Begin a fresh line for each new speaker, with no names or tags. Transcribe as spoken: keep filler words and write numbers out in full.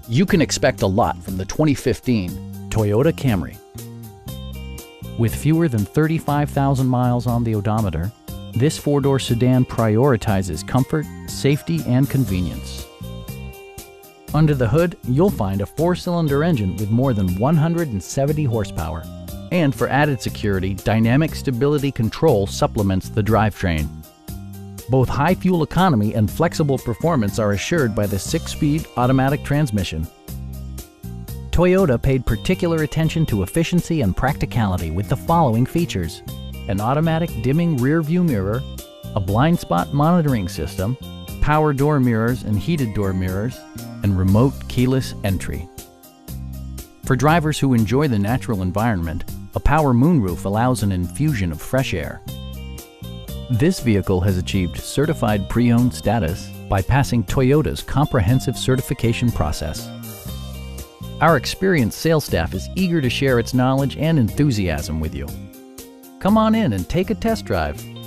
You can expect a lot from the twenty fifteen Toyota Camry. With fewer than thirty-five thousand miles on the odometer, this four-door sedan prioritizes comfort, safety, and convenience. Under the hood, you'll find a four-cylinder engine with more than one hundred seventy horsepower. And for added security, dynamic stability control supplements the drivetrain. Both high fuel economy and flexible performance are assured by the six-speed automatic transmission. Toyota paid particular attention to efficiency and practicality with the following features: an automatic dimming rear-view mirror, a blind spot monitoring system, power door mirrors and heated door mirrors, and remote keyless entry. For drivers who enjoy the natural environment, a power moonroof allows an infusion of fresh air. This vehicle has achieved certified pre-owned status by passing Toyota's comprehensive certification process. Our experienced sales staff is eager to share its knowledge and enthusiasm with you. Come on in and take a test drive.